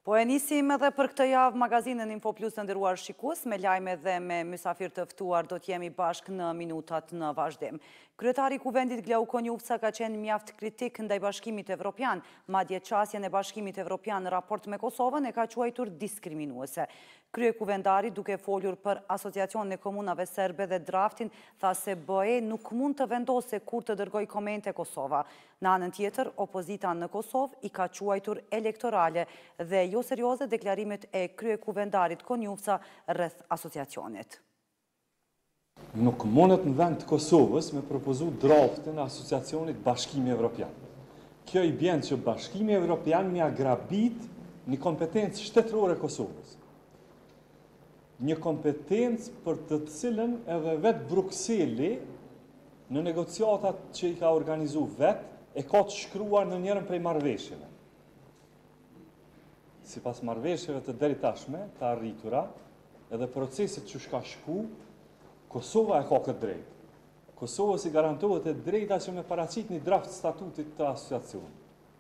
Po e nisim edhe për këtë javë magazinën InfoPlus të nderuar shikues, me lajme dhe me mysafir të ftuar do t'jemi bashk në minutat në vazhdim. Kryetari i Kuvendit Glau Konjufca ka qenë mjaft kritik ndaj Bashkimit Evropian, madje çësjen e Bashkimit Evropian në raport me Kosovën e ka quajtur diskriminuese. Kryekuvendari, duke folur për Asociacionin e Komunave Serbe dhe draftin, tha se BE nuk mund të vendose kur të dërgoj komente Kosova. Në anën tjetër, opozita në Kosovë i ka quajtur elektorale dhe jo serioze deklarimet e kryekuvendarit Konjufca rreth asociacionit. Nuk mundet në vend të Kosovës me propozu draftin e asociacionit Bashkimi Evropian. Kjo i bjen që Bashkimi Evropian mi agrabit një kompetencë shtetërore Kosovës. Një kompetencë për të cilën edhe vetë Brukseli në negociatat që i ka organizu vetë e ka të shkruar në njërën prej marrëveshjeve. Si pas marrëveshjeve të deri tashme, të arritura, edhe procesit që shka shku, Kosova e ka këtë drejtë. Kosovës i garantohet e drejta që me paraqit një draft statutit të asociacionit.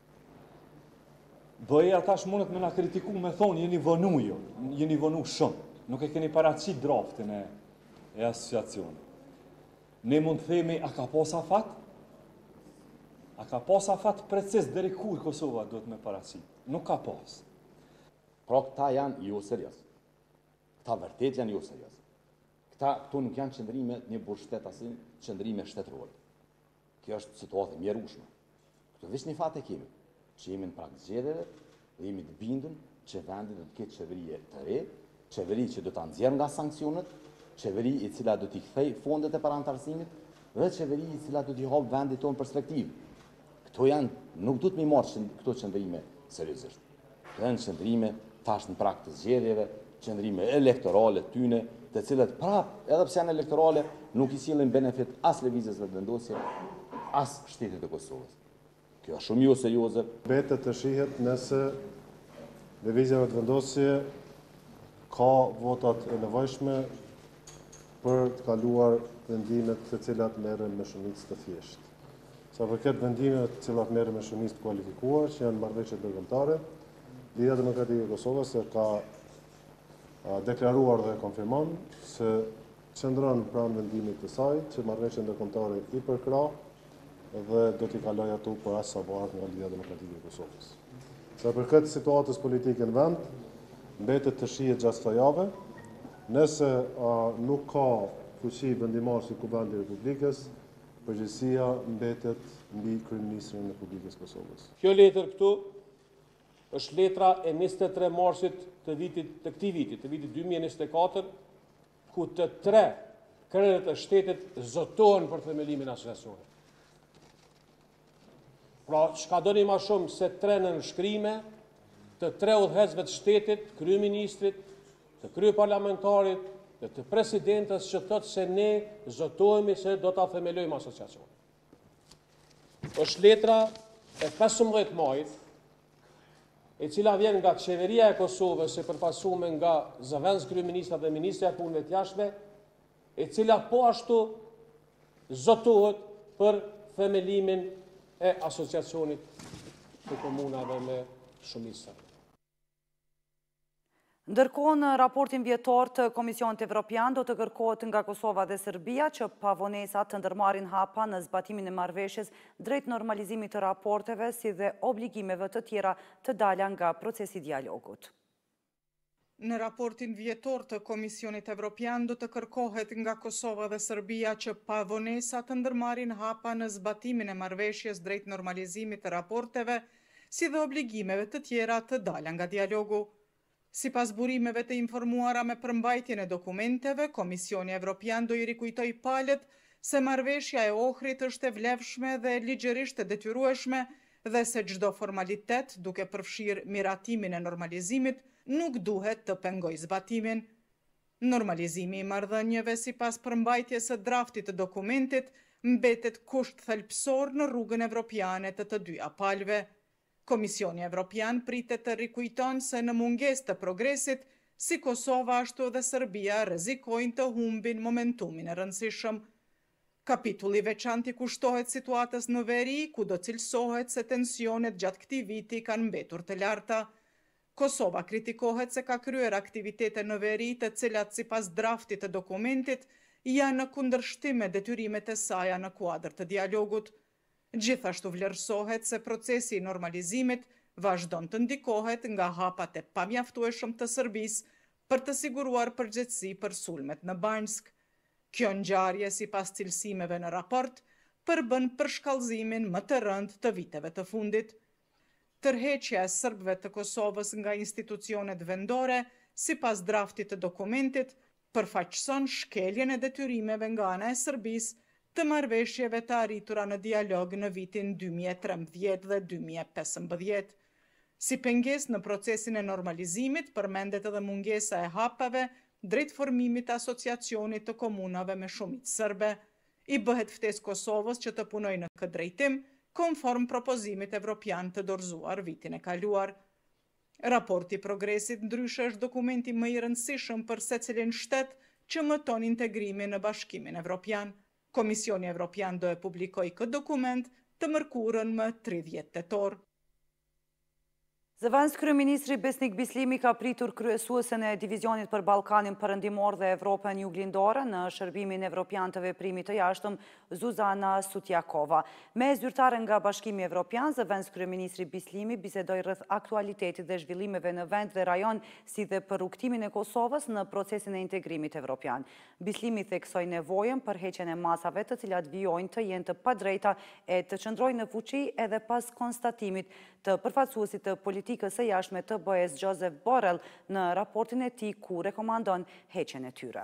BE tash mundet me na kritiku me thonë jeni vënu jo, jeni vënu shumë, nuk e keni paraqit draftin e asociacionit. Ne mund të themi, a ka pas afat? A ka pas afat precis deri kur Kosova duhet me paraqit? Nuk ka pas. Pra këta janë jo serios. Këta vërtet janë jo serios. Këto nuk janë qëndrime një burshtetë asin, qëndrime shtetërore. Kjo është situatë e mjerueshme. Këto veç një fat e kemi, që jemi në prag zgjedhjeve dhe jemi të bindun që vendi do të ketë qeveri të re, qeveri që do ta nxjerrë nga sanksionet, qeveri i cila do t'i kthej fondet e parantarësimit dhe qeveri i cila do t'i hap vendit tonë perspektivë. Këto janë, nuk do të mi marrë këto qëndrime seriozisht. Këto janë qëndrime tash në prag të zgjedhjeve, qëndrime elektorale tyne, të cilët prap, edhe pse janë elektorale, nuk i sillin benefit as lëvizjes dhe vendosje, as shtetit të Kosovës. Kjo është shumë jo serioze. Mbetet të shihet nëse lëvizja dhe vendosje ka votat e nevojshme për të kaluar vendimet të cilat merren me shumicë të thjeshtë. Sa përket vendimeve të cilat merren me shumicë të kualifikuar, që janë marrëveshje ndërkombëtare, Liga Demokratike e Kosovës e ka deklaruar dhe konfirmon se qëndron pranë vendimit të saj që marrëveshja ndërkombëtare i përkrah dhe do t'i kaloj ato për as sa varet nga Liga Demokratike e Kosovës. Sa përket situatës politike në vend, mbetet të shihet gjatë kësaj jave, nëse nuk ka fuqi vendimore si Kuvendi i Republikës, përgjegjësia mbetet mbi kryeministrin e Republikës Kosovës. Kjo letër këtu është letra e 23 marsit të këtij viti, të vitit 2024, ku të 3 krerët e shtetit zotohen për themelimin e asociacionit. Pra, çka doni më shumë se 3 nënshkrime të 3 udhëheqësve të shtetit, kryeministrit, të kryeparlamentarit dhe të presidentës që thotë se ne zotohemi se do ta themelojmë asociacionin. Është letra e 15 majit, e cila vjen nga qeveria e Kosovës e përfaqësuar nga zëvendës kryeministra dhe ministra e punëve të jashtme, e cila po ashtu zotohet për themelimin e asociacionit të komunave me shumicë. Ndërkohë, në raportin vjetor të Komisionit Evropian do të kërkohet nga Kosova dhe Serbia që pavonesat të ndërmarrin hapa në zbatimin e marrëveshjes drejt normalizimit të raporteve si dhe obligimeve të tjera të dala nga procesi i dialogut. Në raportin vjetor të Komisionit Evropian do të kërkohet nga Kosova dhe Serbia që pavonesat të ndërmarrin hapa në zbatimin e marrëveshjes drejt normalizimit të raporteve si dhe obligimeve të tjera të dala nga dialogu. Sipas burimeve të informuara me përmbajtjen e dokumenteve, Komisioni Evropian do i rikujtoj palët se marrëveshja e Ohrit është e vlefshme dhe ligjërisht e detyrueshme dhe se çdo formalitet, duke përfshirë miratimin e normalizimit, nuk duhet të pengoj zbatimin. Normalizimi i marrëdhënieve sipas përmbajtjes së draftit të dokumentit mbetet kusht thelbësor në rrugën evropiane të të dyja palëve. Komisioni Evropian pritet të rikujton se në mungesë të progresit, si Kosova ashtu dhe Serbia rrezikojnë të humbin momentumin e rëndësishëm. Kapitulli veçantë i kushtohet situatës në veri, ku do cilësohet se tensionet gjatë këtij viti kanë mbetur të larta. Kosova kritikohet se ka kryer aktivitete në veri të cilat sipas draftit të dokumentit janë në kundërshtim me detyrimet e saj në kuadër të dialogut. Gjithashtu vlerësohet se procesi i normalizimit vazhdon të ndikohet nga hapat e pamjaftueshëm të Serbisë për të siguruar përgjegjësi për sulmet në Banjsk. Kjo ngjarje sipas cilësimeve në raport përbën përshkallëzimin më të rënd të viteve të fundit. Tërheqja e serbëve të Kosovës nga institucionet vendore, sipas draftit të dokumentit, përfaqëson shkeljen e detyrimeve nga ana e Serbisë të marrëveshjeve të arritura në dialog në vitin 2013 dhe 2015. Si pengesë në procesin e normalizimit, përmendet edhe mungesa e hapave drejt formimit të asociacionit të komunave me shumicë serbe. I bëhet ftesë Kosovës që të punojë në këtë drejtim, konform propozimit evropian të dorëzuar vitin e kaluar. Raporti i progresit ndryshe është dokumenti më i rëndësishëm për secilin shtet që mëton integrimin në Bashkimin Evropian. Komisioni Evropian do e publikojë këtë dokument të mërkurën më 30 tetor. Zëvendës kryeministri Besnik Bislimi ka pritur kryesuesen e Divizionit për Ballkanin Perëndimor dhe Evropën Juglindore në Shërbimin Evropian të Veprimit të Jashtëm Zuzana Sutjakova. Me zyrtare nga Bashkimi Evropian, zëvendës kryeministri Bislimi bisedoi rreth aktualitetit dhe zhvillimeve në vend dhe rajon, si dhe për rrugtimin e Kosovës në procesin e integrimit evropian. Bislimi theksoi nevojën për heqjen e masave të cilat vijojnë të jenë të padrejta e të qëndrojnë në fuqi edhe pas konstatimit të përfaqësuesit të politikës së jashtme të BE-s Joseph Borrell në raportin e tij ku rekomandon heqjen e tyre.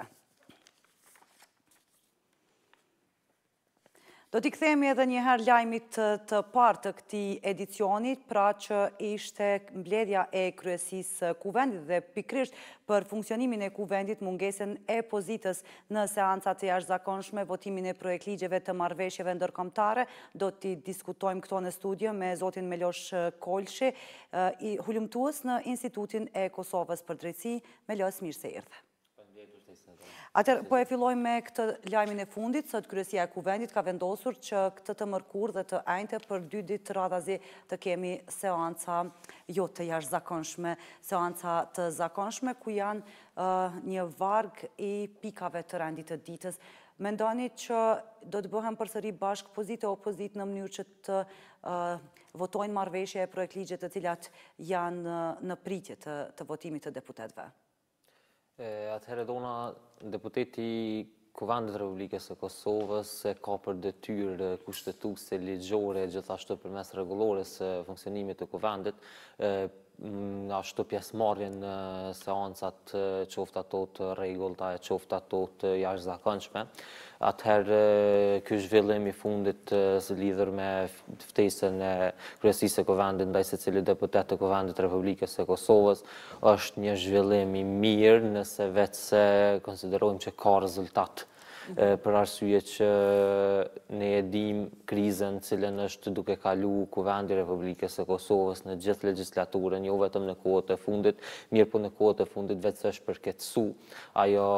Do t'i kthehemi edhe një herë lajmit të parë të këtij edicioni, pra që ishte mbledhja e kryesisë kuvendit dhe pikërisht për funksionimin e kuvendit, mungesën e pozitës në seancat e jashtëzakonshme, votimin e projektligjeve të marrëveshjeve ndërkombëtare. Do t'i diskutojmë këto në studio me zotin Melosh Kolshi, i hulumtues në Institutin e Kosovës për Drejtësi. Melosh, mirë se erdhe. Atëherë, po e fillojmë me këtë lajmin e fundit, sot kryesia e kuvendit ka vendosur që këtë të mërkurë dhe të ajnëte për 2 ditë radhazi të kemi seanca jo të jashtëzakonshme, seanca të zakonshme ku janë një varg i pikave të rendit të ditës. Mendoni që do të bëhen përsëri bashkë pozitë e opozitë në mënyrë që të votojnë marrëveshje e projektligje të cilat janë në pritje të votimit të deputetëve? Atëherë dona deputeti Kuvendit Republikës së Kosovës ka për detyrë kushtetuese ligjore gjithashtu përmes rregullores së funksionimit të kuvendit ashtu pjesëmarrjen në seancat qoftë ato të rregullta e qoftë ato të jashtëzakonshme. Atëherë ky zhvillim i fundit lidhur me ftesën e kryesisë së kuvendit ndaj secilit deputet të Kuvendit Republikës së Kosovës është një zhvillim i mirë nëse vetëse konsiderojmë që ka rezultat. Për arsye që ne e dim krizën cilën është duke kalu Kuvendi i Republikës së Kosovës në gjithë legjislaturën, jo vetëm në kohët e fundit, mirë po në kohët e fundit vetë është përkeçsu ajo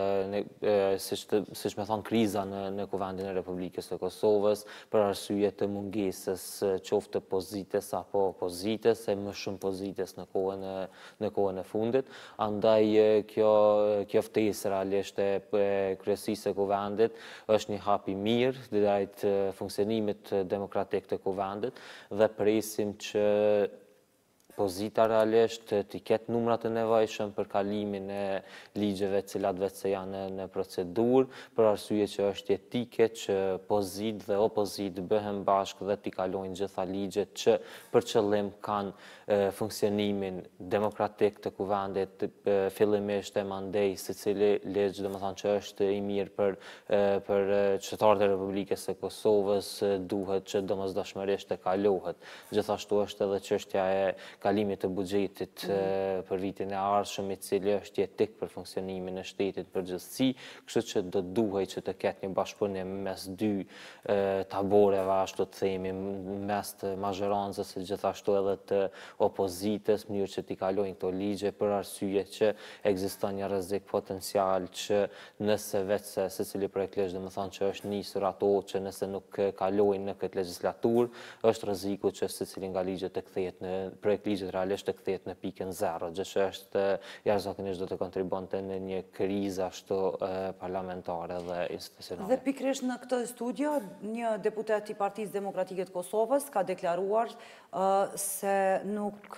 siç më thon kriza në Kuvendin e Republikës së Kosovës për arsye të mungesës qoftë pozitës apo opozitës, e më shumë pozitës në kohën e fundit. Andaj kjo ftesë realisht e kryesisë së Kuvendit është një hap i mirë drejt funksionimit demokratik të Kuvendit dhe presim që pozita realisht t'i ketë numrat e nevojshëm për kalimin e ligjeve cilat vetëse janë në procedurë, për arsye që është jetike që pozit dhe opozit bëhen bashkë dhe t'i kalojnë gjitha ligjet që për qëllim kanë funksionimin demokratik të Kuvendit, fillimisht e mandej secili ligj, domethënë që është i mirë për qytetarët e Republikës së Kosovës, duhet që domosdoshmërisht të kalohet. Gjithashtu është edhe çështja e kalimit të buxhetit për vitin e ardhshëm, i cili është jetik për funksionimin e shtetit përgjithësi, kështu që do duhej që të ketë një bashkëpunim mes dy taboreve, ashtu të themi, mes të mazhorancës e gjithashtu edhe të opozitës, mënyrë që t'i kalojnë këto ligje, për arsye që ekziston një rrezik potencial që nëse vetëse secili projekt ligj, domethënë që është nisur ato që nëse nuk kalojnë në këtë legjislaturë, është rreziku që secili nga ligjet të kthehet në projekt ligjet realisht të kthehet në pikën 0, gjë që është jashtëzakonisht do të kontribonte në një krizë ashtu parlamentare dhe institucionale. Dhe pikërisht në këtë studio, një deputet i Partisë Demokratike të Kosovës ka deklaruar se nuk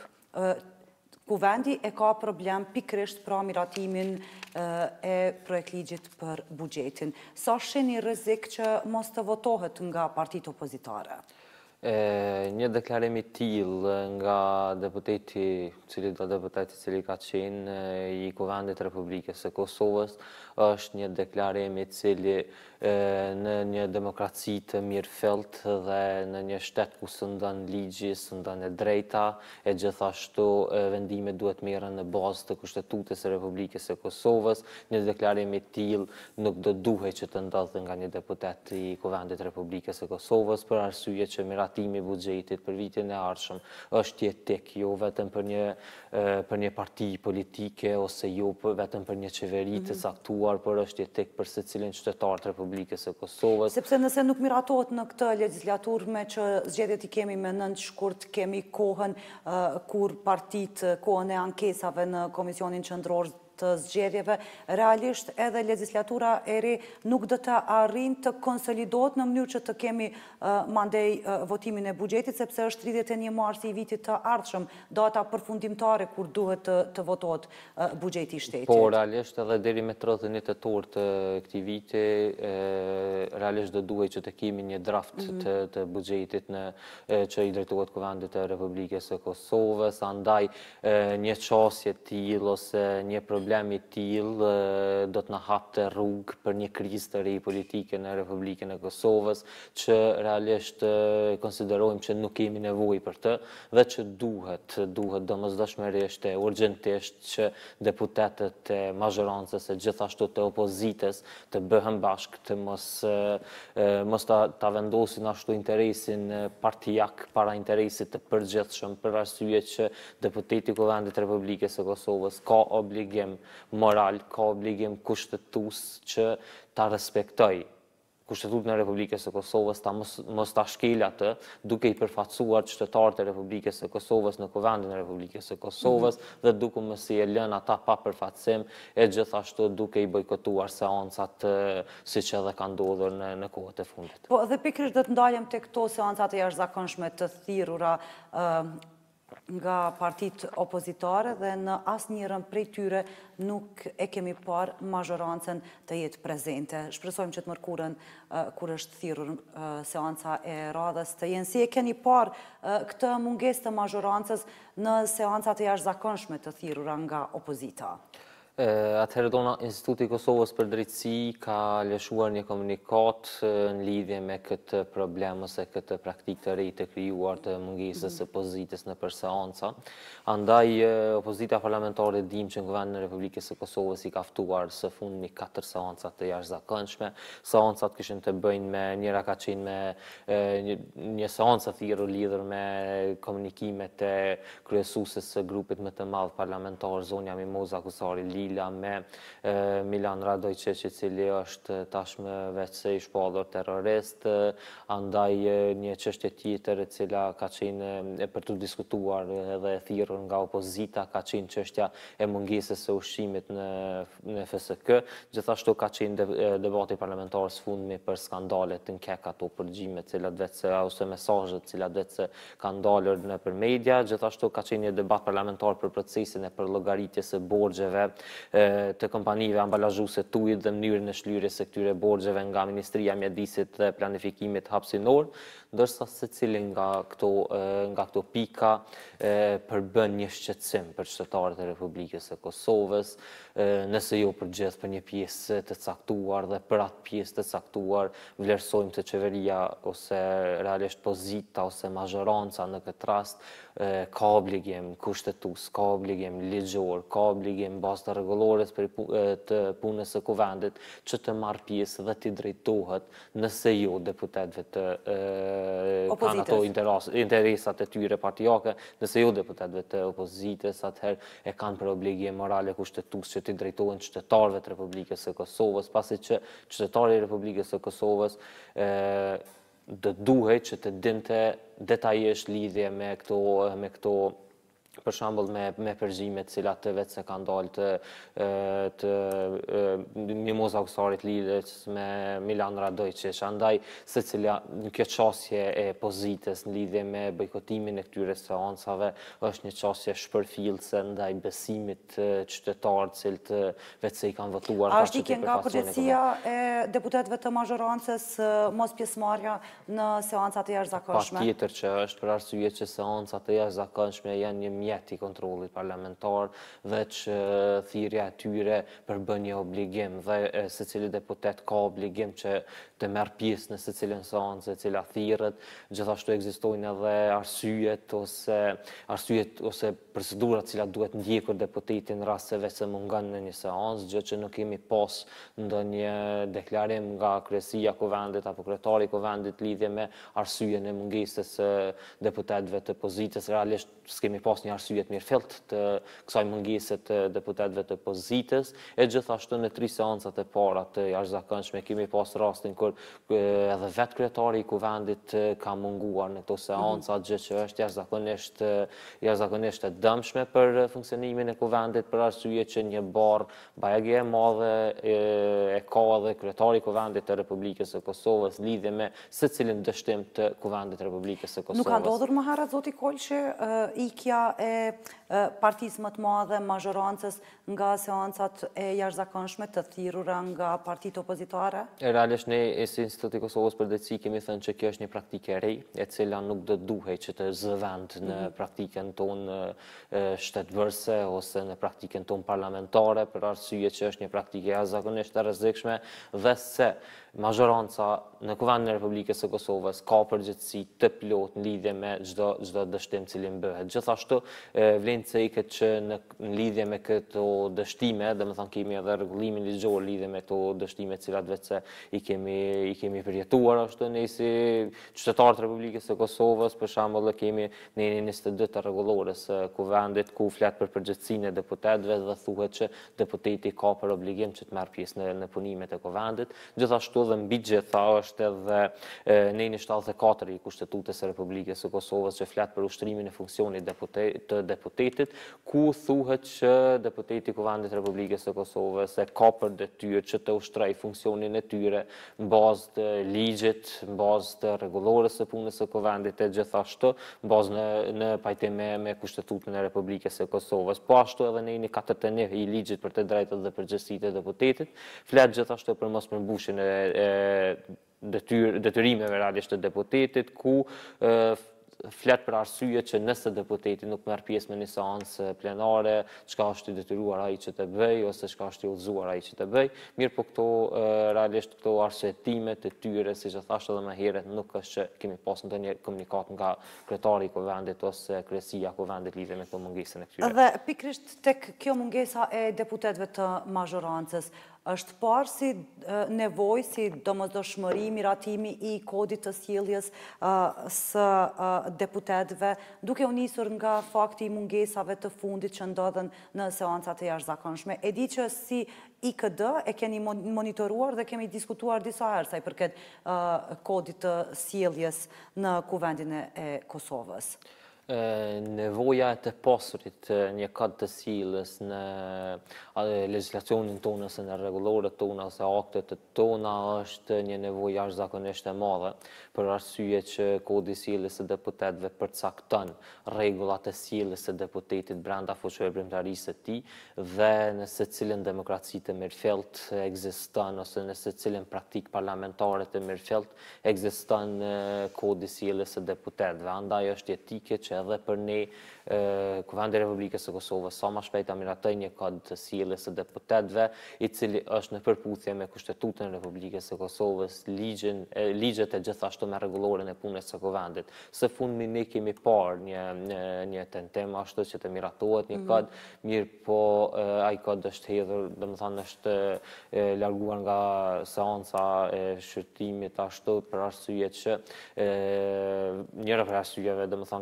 kuvendi e ka problem pikërisht pra miratimin e projektligjit për buxhetin. Sa shihni rrezik që mos të votohet nga partitë opozitare? Një deklarim i tillë nga deputeti cili ka qenë i Kuvendit Republikës së Kosovës është një deklarim i cili në një demokraci të mirëfillt dhe në një shtet ku sëndon ligji, sëndon e drejta, e gjithashtu vendimet duhet merren në bazë të Kushtetutës së Republikës së Kosovës, një deklarim i tillë nuk do duhej që të ndodhte nga një deputet i Kuvendit Republikës së Kosovës për arsye që miratimi i buxhetit për vitin e ardhshëm është jetik, jo vetëm për një parti politike ose jo vetëm për një qeveri të caktuar, por është jetik për secilin qytetar të Republikës së Kosovës. Sepse nëse nuk miratohet në këtë legislaturë me që zgjedhjet i kemi me 9 shkurt, kemi kohën kur partitë, kohën e ankesave në Komisionin Qendror të zgjedhjeve, realisht edhe legislatura e re nuk do të arrijë të konsolidohet në mënyrë që të kemi mandej votimin e buxhetit, sepse është 31 marsi i vitit të ardhshëm, data përfundimtare kur duhet të votohet buxheti i shtetit. Po, realisht edhe deri me 31 tetor të këtij viti, realisht do duhej që të kemi një draft të buxhetit që i drejtohet Kuvendit të Republikës së Kosovës, andaj një çështje e tillë ose një problemi i tillë do të na hapte rrugë për një krizë të re politike në Republikën e Kosovës, që realisht konsiderojmë që nuk kemi nevojë për të dhe që duhet domosdoshmërisht e urgjentisht që deputetët e mazhorancës e gjithashtu të opozitës të bëhen bashkë, të mos ta vendosin ashtu interesin partijak para interesit të përgjithshëm, për arsye që deputeti i Kuvendit të Republikës së Kosovës ka obligim moral, ka obligim kushtetues që ta respektoj Kushtetutën e Republikës së Kosovës, mos ta shkel atë, duke i përfaqësuar qytetarët e Republikës së Kosovës në Kuvendin e Republikës së Kosovës dhe duke mos i lënë ata pa përfaqësim e gjithashtu duke i bojkotuar seancat siç edhe ka ndodhur në kohët e fundit. Po, dhe pikërisht do të ndalem tek këto seancat e jashtëzakonshme të thirrura nga partitë opozitare dhe në asnjërin prej tyre nuk e kemi parë mazhorancën të jetë prezente. Shpresojmë që të mërkurën kur është thirrur seanca e radhës të jenë. Si e keni parë këtë mungesë të mazhorancës në seancat e jashtëzakonshme të thirrura nga opozita? Atëherë dona Instituti i Kosovës për Drejtësi ka lëshuar një komunikat në lidhje me këtë problem ose këtë praktikë të re të krijuar të mungesës së opozitës në seanca. Andaj opozita parlamentare dim që në Kuvendin e Republikës së Kosovës i ka ftuar së fundmi 4 seanca të jashtëzakonshme. Seancat kishin të bëjnë me njëra ka qenë me një seancë thirrur lidhur me komunikimet e kryesuesës së grupit më të madh parlamentar Zonja Mimoza Kusari Lila me Milan Radojčić, i cili është tashmë veç se i shpallur terrorist, andaj një çështje tjetër e cila ka qenë për të diskutuar edhe e thirrur nga opozita ka qenë çështja e mungesës së ushqimit në FSK, gjithashtu ka qenë debati parlamentar së fundmi për skandalet në kek ato përgjime cilat vetë ose mesazhet cilat vetë kanë dalur nëpër media, gjithashtu ka qenë një debat parlamentar për procesin e përllogëritjes së borxheve të kompanive ambalazhuese të ujit dhe mënyrën e shlyrjes së këtyre borxheve nga Ministria e Mjedisit dhe Planifikimit hapësinor, ndërsa secili nga këto pika përbën një shqetësim për qytetarët e Republikës së Kosovës, nëse jo për gjithë për një pjesë të caktuar dhe për atë pjesë të caktuar vlerësojmë të qeveria ose realisht pozita ose mazhoranca në këtë rast ka obligim kushtetues, ka obligim ligjor, ka obligim bazë të rregullores të punës së Kuvendit që të marrë pjesë dhe të drejtohet nëse jo deputetëve të kanë ato interesat e tyre partijake, nëse jo deputetëve të opozitës, atëherë e kanë për obligim morale kushtetues që të drejtohen qytetarëve të Republikës së Kosovës, pasi që qytetarët e Republikës së Kosovës do duhej që të dinte detajisht lidhje me këto për shembull me përgjime të cilat të vetë se kanë dalë të mimoza aksarit lidhës me Milan Radojqić. Andaj secila kjo çështje e pozitës në lidhje me bojkotimin e këtyre seancave është një çështje shpërfillëse ndaj besimit qytetar të cilët vetë se i kanë votuar. A është ikje nga përgjegjësia e deputetëve të mazhorancës mos pjesëmarrja në seancat e jashtëzakonshme? Patjetër që është, për arsye që seancat e jashtëzakonshme janë një mjet i kontrollit parlamentar, veç thirrja e tyre përbën një obligim dhe secili deputet ka obligim që të merr pjesë në secilën seancë e cila thirret. Gjithashtu ekzistojnë edhe arsyet ose procedurat cilat duhet ndjekur deputeti në rast se vetë se mungon në një seancë, gjë që nuk kemi pas ndonjë deklarim nga kryesia e kuvendit apo kryetari i kuvendit lidhje me arsyeën e mungesës së deputetëve të pozitës. Realisht s'kemi pas një arsye të mirëfillt të kësaj mungese të deputetëve të pozitës, e gjithashtu në 3 seancat e para të jashtëzakonshme kemi pas rastin kur edhe vetë kryetari i kuvendit ka munguar në këto seanca, gjë që është jashtëzakonisht e dëmshme për funksionimin e kuvendit, për arsye që një barë bajagje e madhe e ka edhe kryetari i kuvendit të Republikës së Kosovës lidhje me secilin dështim të kuvendit të Republikës së Kosovës. Nuk ka ndodhur më herët, zoti Kolçi, ikja e partisë më të madhe mazhorancës nga seancat e jashtëzakonshme të thirrura nga partitë opozitare? Realisht ne si Instituti i Kosovës për Drejtësi kemi thënë që kjo është një praktikë e re, e cila nuk do duhej që të zëvend në praktikën tonë shtetërvërse ose në praktikën tonë parlamentare, për arsye që është një praktikë jashtëzakonisht e rrezikshme dhe se mazhoranca në Kuvendin e Republikës së Kosovës ka përgjegjësi të plotë në lidhje me çdo dështim cili bëhet. Gjithashtu vlen të iket që në lidhje me këto dështime, domethënë kemi edhe rregullimin ligjor lidhje me këto dështime të cilat vetë se i kemi përjetuar ashtu ne si qytetarë të Republikës së Kosovës, për shembull kemi në 22 të rregullores së kuvendit ku flet për përgjegjësinë e deputetëve dhe thuhet që deputeti ka për obligim që të marrë pjesë në punimet e kuvendit. Gjithashtu dhe mbi gjitha është edhe në 74 i Kushtetutës së Republikës së Kosovës që flet për ushtrimin e funksionit të deputetit, ku thuhet që deputeti i Kuvendit të Republikës së Kosovës ka për detyrë që të ushtrojë funksionin e tyre në bazë të ligjit, në bazë të rregullores së punës së kuvendit e gjithashtu në bazë në pajtim me Kushtetutën e Republikës së Kosovës. Po ashtu edhe në 41 i ligjit për të drejtat dhe përgjegjësitë e deputetit flet gjithashtu për mospërmbushjen detyrimeve realisht të deputetit, ku flet për arsye që nëse deputeti nuk merr pjesë në një seancë plenare, çka është i detyruar ai që të bëj ose çka është i udhëzuar ai që të bëj. Mirë, po realisht këto arsyetime të tyre, siç e thash edhe më herët, nuk është që kemi pas ndonjë komunikat nga kryetari i kuvendit ose kryesia e kuvendit lidhje me këtë mungesën e këtyre. Dhe pikërisht tek kjo mungesa e deputetëve të mazhorancës, është parë si nevojë, si domosdoshmëri, miratimi i kodit të sjelljes së deputetëve, duke u nisur nga fakti i mungesave të fundit që ndodhen në seancat e jashtëzakonshme. E di që si IKD e keni monitoruar dhe kemi diskutuar disa herë sa i përket kodit të sjelljes në Kuvendin e Kosovës. Nevoja e të pasurit një kod të sjelljes në legjislacionin tonë ose në rregulloret tona ose aktet tona është një nevojë jashtëzakonisht e madhe, për arsye që kodi i sjelljes së deputetëve përcakton rregullat e sjelljes së deputetit brenda fuqieprimtarisë së tij dhe në secilën demokraci të mirëfillt ekziston ose në secilën praktikë parlamentare të mirëfillt ekziston kodi i sjelljes së deputetëve. Andaj është etike që edhe për ne Kuvendi i Republikës së Kosovës sa më shpejt ta miratoj një kod të sjelljes së deputetëve, i cili është në përputhje me Kushtetutën e Republikës së Kosovës, ligjet e gjithashtu me rregulloren e punës së kuvendit. Së fundmi ne kemi parë një tentim ashtu që të miratohet një kod, mirë po ai kod është hedhur, domethënë është larguar nga seanca e shqyrtimit ashtu për arsye që njëra për arsyeve domethënë kishte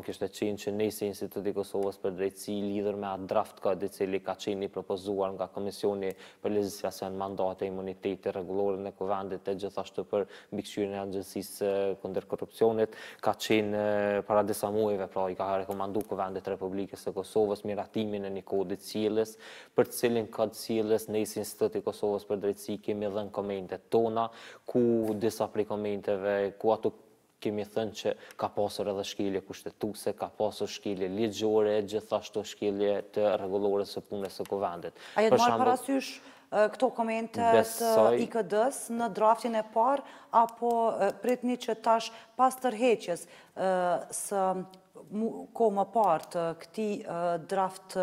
qenë që nese Instituti i Kosovës për Drejtësi lidhur me atë draft code i cili ka qenë i propozuar nga Komisioni për Legjislacion, Mandate e Imuniteti Rregullore në Kuvendit e gjithashtu për mbikëqyrjen e Agjencisë kundër korrupsionit, ka qenë para disa muajve, pra i ka rekomanduar Kuvendit të Republikës së Kosovës miratimin e një kodi cilës, për të cilin kod cilës nese Instituti i Kosovës për Drejtësi kemi dhënë komentet tona, ku disa prej komenteve, ku ato kemi thënë që ka pasur edhe shkelje kushtetuese, ka pasur shkelje ligjore, gjithashtu shkelje të rregullore së punës së Kuvendit. A jetë marrë parasysh këto komentet IKD-s në draftin e parë, apo pritni që tash pas tërheqjes së kohë më parë të këtij draft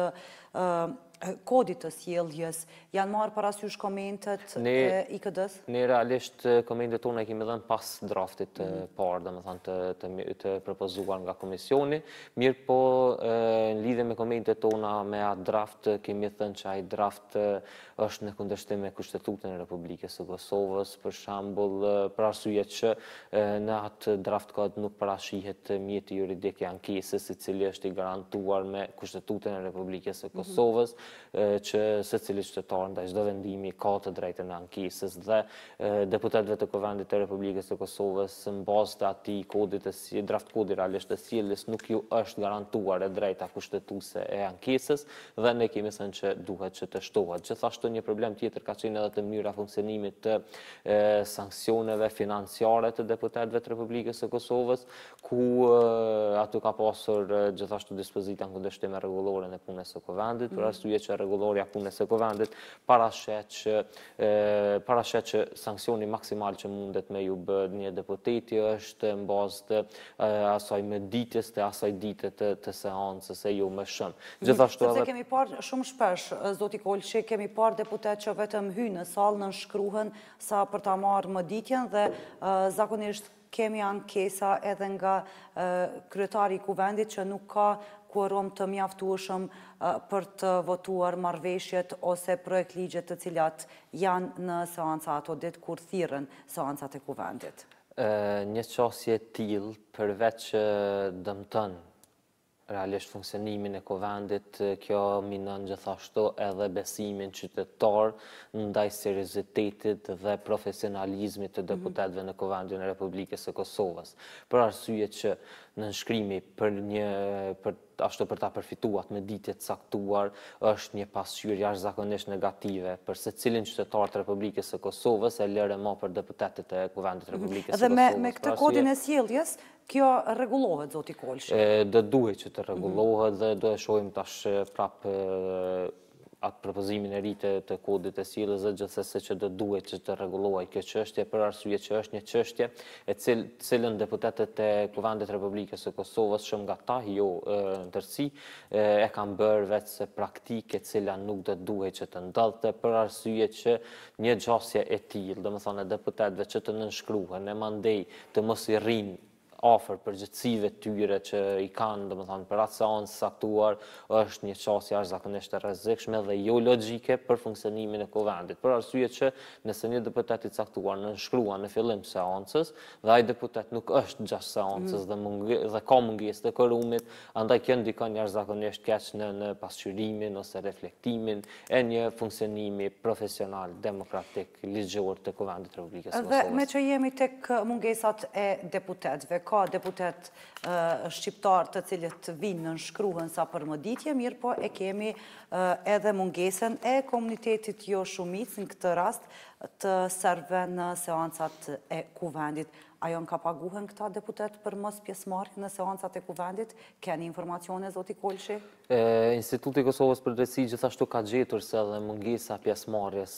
kodit të sjelljes, janë marrë parasysh komentet e IKD-s? Ne realisht komentet tona kemi dhënë pas draftit të parë, domethënë të propozuar nga komisioni, mirë po në lidhje me komentet tona me atë draft kemi thënë që ai draft është në kundërshtim me Kushtetutën e Republikës së Kosovës, për shembull, për arsye që në atë draft kod nuk parashihet mjeti juridik i ankesës, i cili është i garantuar me Kushtetutën e Republikës së Kosovës, që secili qytetar ndaj çdo vendimi ka të drejtën e ankesës, dhe deputetëve të Kuvendit të Republikës së Kosovës në bazë të atij kodit të draft kodi realisht të sjelljes nuk ju është garantuar e drejta kushtetuese e ankesës, dhe ne kemi thënë që duhet që të shtohet. Gjithashtu një problem tjetër ka qenë edhe të mënyra funksionimit të sanksioneve financiare të deputetëve të Republikës së Kosovës, ku aty ka pasur gjithashtu dispozita në kundërshtim me rregulloren e punës së Kuvendit, për arsye që rregulloria e punës së Kuvendit parashet që sanksioni maksimal që mundet me ju bë një deputeti është në bazë të asaj mëditjes të asaj dite të seancës e jo më shumë. Gjithashtu sepse kemi parë shumë shpesh, zoti Kolçi, kemi parë deputet që vetëm hyjnë në sallë, nënshkruhen sa për ta marrë mëditjen, dhe zakonisht kemi ankesa edhe nga kryetari i Kuvendit që nuk ka kuorum të mjaftueshëm për të votuar marrëveshjet ose projekt ligjet të cilat janë në seanca ato ditë kur thirrën seancat e Kuvendit. Një çështje e tillë përveç dëmton realisht funksionimin e Kuvendit, kjo minon gjithashtu edhe besimin qytetar ndaj seriozitetit dhe profesionalizmit të deputetëve në Kuvendin e Republikës së Kosovës. Për arsye që nënshkrimi ashtu për ta përfituar me ditje të caktuar është një pasqyrë jashtëzakonisht negative për secilin qytetar të Republikës së Kosovës, e lëre më për deputetët e Kuvendit të Republikës së Kosovës. Dhe me këtë kodin e sjelljes, kjo rregullohet, zoti Kolçi? Do duhet që të rregullohet dhe do e shohim tash prapë atë propozimin e ri të kodit të sjelljes, dhe gjithsesi që do duhet që të rregullohet kjo çështje, për arsye që është një çështje e cilën deputetët e Kuvendit të Republikës së Kosovës, shumë nga ta jo në tërësi, e kanë bërë vetë praktike e cila nuk do duhet që të ndodhte, për arsye që një gjasje e tillë, domethënë deputetëve që të nënshkruhen e mandej të mos i rrinë afër përgjegjësive tyre që i kanë, domethënë për atë seancë saktuar, është një çështje jashtëzakonisht e rrezikshme dhe jo logjike për funksionimin e Kuvendit. Për arsye që nëse një deputet i caktuar nënshkruan në fillim të seancës dhe ai deputet nuk është gjatë seancës dhe ka mungesë të quorumit, andaj kjo ndikon jashtëzakonisht keq në pasqyrimin ose reflektimin e një funksionimi profesional, demokratik, ligjor të Kuvendit të Republikës së Kosovës. Dhe me që jemi tek mungesat e deputetëve, ka deputet shqiptar të cilët vinë nënshkruhen sa për mëditje, mirë po e kemi edhe mungesën e komunitetit jo shumicë në këtë rast të serve në seancat e Kuvendit. Ajo në ka paguhen këta deputet për mos pjesëmarrje në seancat e Kuvendit? Keni informacione, zoti Kolçi? Instituti i Kosovës për Drejtësi gjithashtu ka gjetur se edhe mungesa pjesëmarrjes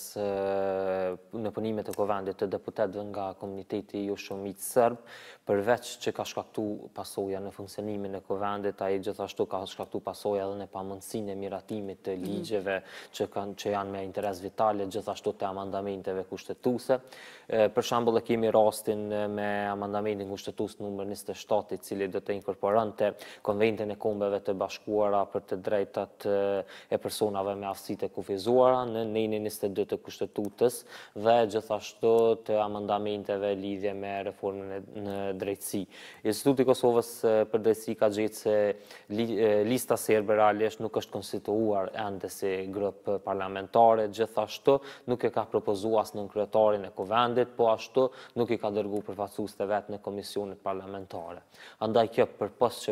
në punimet e Kuvendit të deputetëve nga komuniteti jo shumicë serb, përveç që ka shkaktuar pasoja në funksionimin e Kuvendit, ai gjithashtu ka shkaktuar pasoja edhe në pamundësinë e miratimit të ligjeve që janë me interes vitale, gjithashtu të amandamenteve kushtetuese. Për shembull, kemi rastin me amandamentin kushtetues numër 27, i cili do të inkorporante Konventin e Kombeve të Bashkuara për të drejtat e personave me aftësi të kufizuara në nenin 22 të kushtetutës dhe gjithashtu të amendamenteve lidhje me reformën në drejtësi. Instituti i Kosovës për drejtësi ka gjetë se lista serbe realisht nuk është konstituuar ende si grup parlamentare, gjithashtu nuk e ka propozuar as në kryetarin e Kuvendit, po ashtu nuk i ka dërguar përfaqësues të vet në komisionet parlamentare. Andaj kjo përpos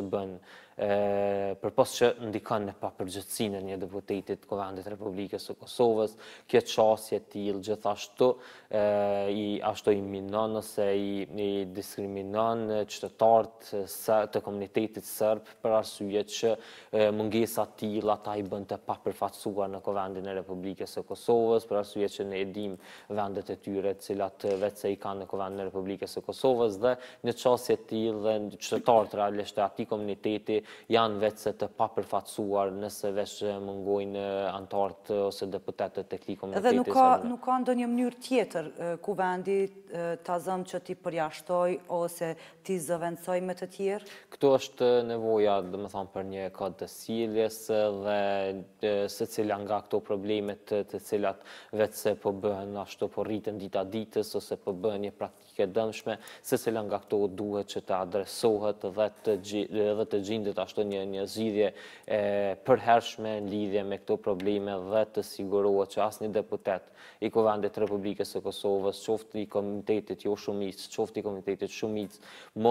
që ndikon në papërgjithësinë e një deputetit Kuvendit Republikës së Kosovës, kjo çështje e tillë gjithashtu ashtu i minon ose i diskriminon qytetarët të komunitetit serb për arsye që mungesa e tillë ata i bën të papërfaqësuar në Kuvendin e Republikës së Kosovës, për arsye që ne e dim vendet e tyre të cilat vetëse i kanë në Kuvendin e Republikës së Kosovës dhe një çështje e tillë dhe qytetarët realisht të atij komuniteti janë vetëse të papërfaqësuar nëse veç mungojnë anëtarët ose deputetët të këtij komuniteti. Dhe nuk ka ndonjë mënyrë tjetër Kuvendi ta zëmë që ti përjashtoj ose ti zëvendësoj me të tjerë? Këto është nevoja, domethënë, për një kod të sjelljes dhe secila nga këto problemet të cilat vetëse po bëhen ashtu po rriten dita ditës ose po bëhen një praktike dëmshme, secila nga këto duhet që të adresohet dhe të gjendet ashtu një zgjidhje e përhershme në lidhje me këto probleme dhe të sigurohet që asnjë deputet i Kuvendit të Republikës së Kosovës, qoftë i komitetit jo shumicë, qoftë i komitetit shumicë,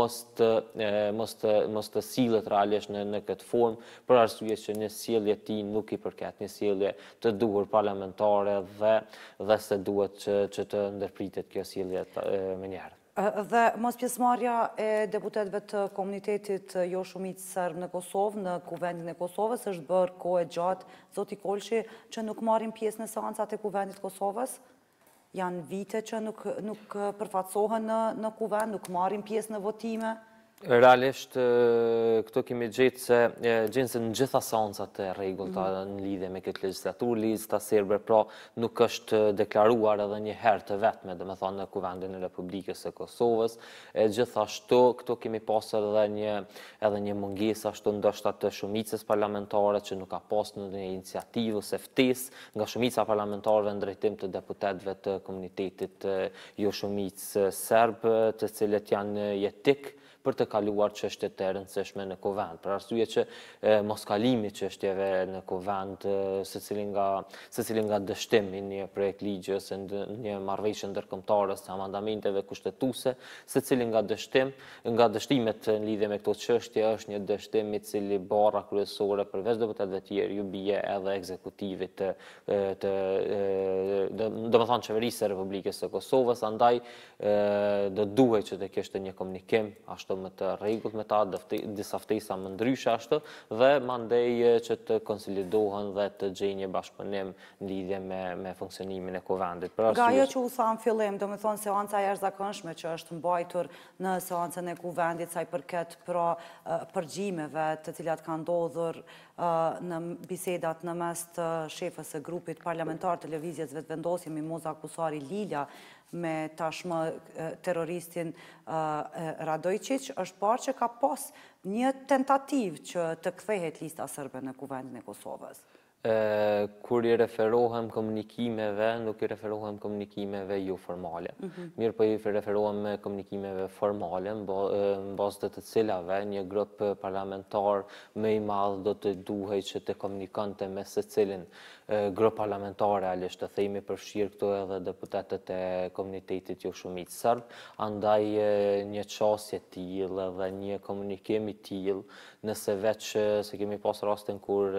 mos të sillet realisht në këtë formë, për arsye që një sjellje e tij nuk i përket, një sjellje të duhur parlamentare dhe se duhet që të ndërpritet kjo sjellje më njëherë. Dhe mos pjesëmarrja e deputetëve të komunitetit jo shumicë serb në Kosovë, në Kuvendin e Kosovës, është bërë kohë e gjatë, zoti Kolshi, që nuk marrin pjesë në seancat e Kuvendit të Kosovës? Janë vite që nuk përfaqësohen në Kuvend, nuk marrin pjesë në votime? Realisht, këto kemi gjetë se në gjitha seancat e rregullta në lidhje me këtë legjislaturë, lista serbe pra nuk është deklaruar edhe një herë të vetme, domethënë në Kuvendin e Republikës së Kosovës. Gjithashtu këto kemi pasur edhe një mungesë ashtu ndoshta të shumicës parlamentare që nuk ka pasur ndonjë iniciativë ose ftesë nga shumica parlamentarëve në drejtim të deputetëve të komunitetit jo shumicë serb, të cilët janë jetik për të kaluar çështjet të rëndësishme në Kuvend, për arsye që moskalimi çështjeve në Kuvend, secili nga dështimi një projekt ligji ose një marrëveshje ndërkombëtare së amendamenteve kushtetuese, secili nga dështimet në lidhje me këto çështje është një dështim i cili barra kryesore përveç deputetëve të tjerë ju bie edhe ekzekutivit domethënë qeverisë së Republikës së Kosovës, andaj do duhet që të kishte një komunikim ashtu më të rregullt me ta, disa ftesa më ndryshe ashtu, dhe mandej që të konsolidohen dhe të gjejë një bashkëpunim në lidhje me funksionimin e Kuvendit. Nga ajo që u tha në fillim, domethënë seanca e jashtëzakonshme që është mbajtur në seancën e Kuvendit sa i përket përgjimeve të cilat kanë ndodhur në bisedat në mes të shefës së grupit parlamentar të lëvizjes vetëvendosje Mimoza Kusari Lila me tashmë terroristin Radojčić, është parë që ka pas një tentativë që të kthehet lista serbe në Kuvendin e Kosovës. Kur i referohem komunikimeve, nuk i referohem komunikimeve jo formale. Mirë po i referohem me komunikimeve formale, në bazë të cilave një grup parlamentar më i madh do të duhej që të komunikante me secilin grup parlamentar, realisht të themi përfshirë këto edhe deputetët e komunitetit jo shumicë serb, andaj një çështje e tillë dhe një komunikim i tillë, nëse veç se kemi pas rastin kur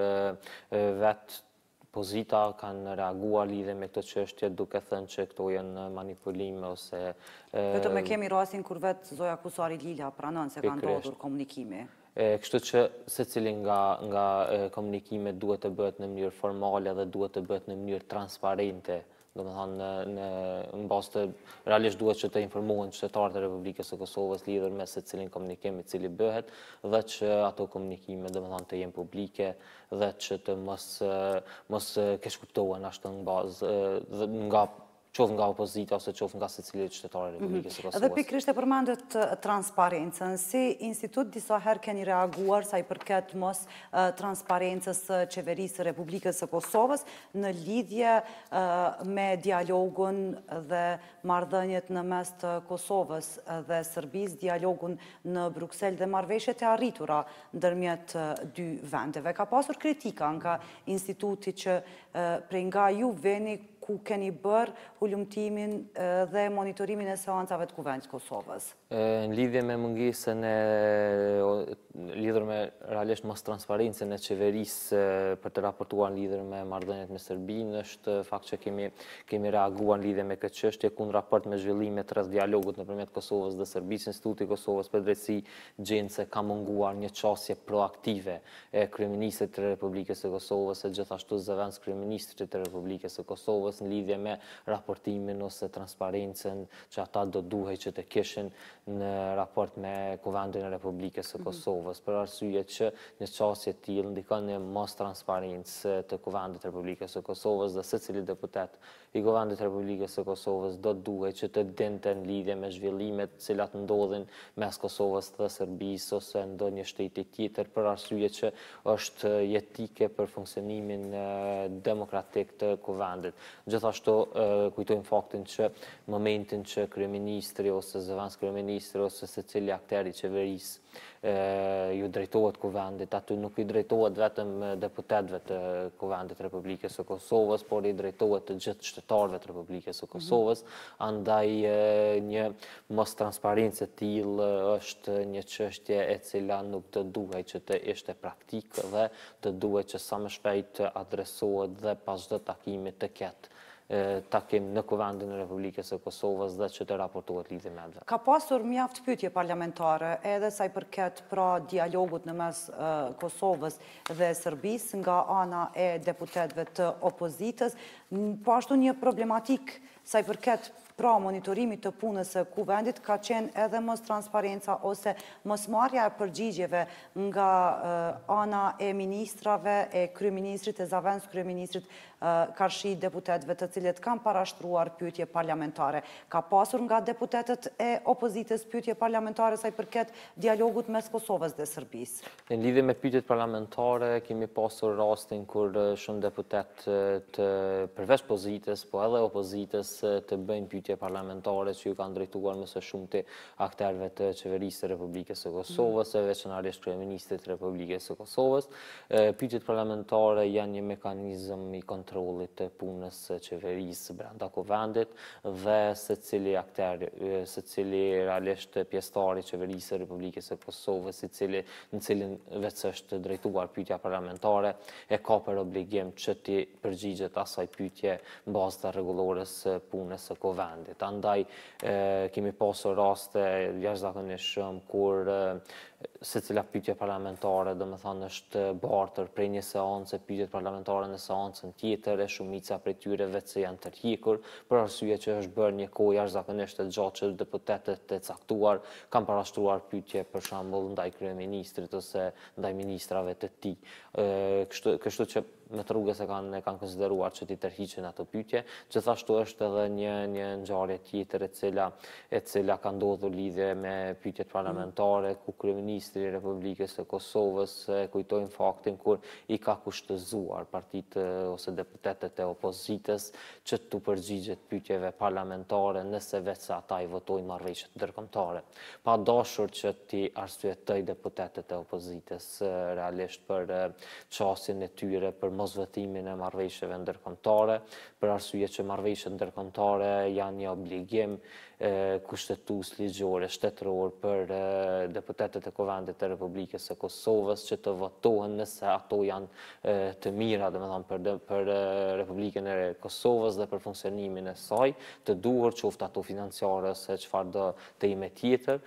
pozita kanë reaguar lidhe me këtë çështje duke thënë që këto janë manipulime ose vetëm e kemi rastin kur vetë Zoja Kusari Lila pranon se ka ndodhur komunikimi. Kështu që secili nga komunikimet duhet të bëhet në mënyrë formale dhe duhet të bëhet në mënyrë transparente. Domethënë në bazë të realisht duhet që të informohen qytetarët e Republikës së Kosovës lidhur me secilin komunikim i cili bëhet dhe që ato komunikime domethënë të jenë publike dhe që të mos keq kuptohen ashtu në bazë nga qoftë nga opozita ose qoftë nga secili qytetar i Republikës së Kosovës. Edhe pikërisht e përmendët transparencën. Si institut disa herë keni reaguar sa i përket mos transparencës së qeverisë së Republikës së Kosovës në lidhje me dialogun dhe marrëdhëniet në mes të Kosovës dhe Serbisë, dialogun në Bruksel dhe marrëveshjet e arritura ndërmjet dy vendeve. Ka pasur kritika nga instituti që prej nga ju veni ku keni bërë hulumtimin dhe monitorimin e seancave të Kuvendit Kosovës? Në lidhje me mungesën lidhur me realisht mos transparencën e qeverisë për të raportuar në lidhur me marrëdhëniet me Serbinë, është fakt që kemi reaguar në lidhje me këtë çështje ku në raport me zhvillimet rreth dialogut nëpërmjet Kosovës dhe Serbisë, Instituti i Kosovës për drejtësi gjen se ka munguar një çështje proaktive e kryeministrit të Republikës së Kosovës e gjithashtu zëvendës kryeministrit të Republikës së Kosovës në lidhje me raportimin ose transparencën që ata do duhej që të kishin në raport me Kuvendin e Republikës së Kosovës, për arsye që një çështje e tillë ndikon në mos transparencë të Kuvendit të Republikës së Kosovës dhe secili deputet i Kuvendit të Republikës së Kosovës do duhej që të dinte në lidhje me zhvillimet të cilat ndodhin mes Kosovës dhe Serbisë ose ndonjë shteti tjetër, për arsye që është jetike për funksionimin demokratik të Kuvendit. Gjithashtu kujtojmë faktin që momentin që kryeministri ose zëvendës kryeministri ose secili akter i qeverisë ju drejtohet Kuvendit, aty nuk i drejtohet vetëm deputetëve të Kuvendit Republikës së Kosovës, por i drejtohet të gjithë qytetarëve të Republikës së Kosovës, andaj një mos transparencë e tillë është një çështje e cila nuk të duhej që të ishte praktikë dhe të duhet që sa më shpejt adresohet dhe pas çdo takimi të ketë takim në Kuvendin e Republikës së Kosovës dhe që të raportohet lidhje me atë. Ka pasur mjaft pyetje parlamentare edhe sa i përket pra dialogut në mes Kosovës dhe Serbisë nga ana e deputetëve të opozitës, po ashtu një problematik sa i përket pra monitorimit të punës së Kuvendit ka qenë edhe mos transparenca ose mos marrja e përgjigjeve nga ana e ministrave, e kryeministrit, e zëvendës kryeministrit, karshi deputetëve të cilët kanë parashtruar pyetje parlamentare. Ka pasur nga deputetët e opozitës pyetje parlamentare sa i përket dialogut mes Kosovës dhe Serbisë. Në lidhje me pyetjet parlamentare kemi pasur rastin kur shumë deputetë të përveç pozitës, po edhe opozitës të bëjnë pyetje parlamentare që ju kanë drejtuar më së shumti akterëve të qeverisë së Republikës së Kosovës, veçanërisht kryeministrit të Republikës së Kosovës. Pyetjet parlamentare janë një mekanizëm i kontrollit të punës së qeverisë brenda Kuvendit dhe secili akter, secili realisht pjesëtar i qeverisë së Republikës së Kosovës, në cilin vetë është drejtuar pyetja parlamentare, e ka për obligim që ti përgjigjet asaj pyetje në bazë të rregullores së punës së Kuvendit. Andaj kemi pasur raste jashtëzakonisht shumë kur secila pyetje parlamentare, domethënë është bartër prej një seance pyetjet parlamentare në seancën tjetër, e shumica prej tyre vetë se janë tërhiqur, për arsye që është bërë një kohë jashtëzakonisht të gjatë që deputetët e caktuar kanë parashtruar pyetje për shembull ndaj kryeministrit ose ndaj ministrave të tij. Kështu që me të rrugës e kanë konsideruar që t'i tërhiqin ato pyetje. Gjithashtu është edhe një ngjarje tjetër e cila ka ndodhur lidhje me pyetjet parlamentare ku kryeministri i Republikës së Kosovës kujtojnë faktin kur i ka kushtëzuar partitë ose deputetët e opozitës që t'u përgjigjet pyetjeve parlamentare nëse vetë se ata i votojnë marrëveshjet ndërkombëtare. Pa dashur që t'i arsyetoj deputetët e opozitës realisht për çështjen e tyre për mosvotimin e marrëveshjeve ndërkombëtare, për arsye që marrëveshjet ndërkombëtare janë një obligim kushtetues ligjore shtetëror për deputetët e Kuvendit të Republikës së Kosovës që të votohen nëse ato janë të mira, domethënë për Republikën e Kosovës dhe për funksionimin e saj, të duhur qoftë ato financiare ose çfarëdo të ime tjetër,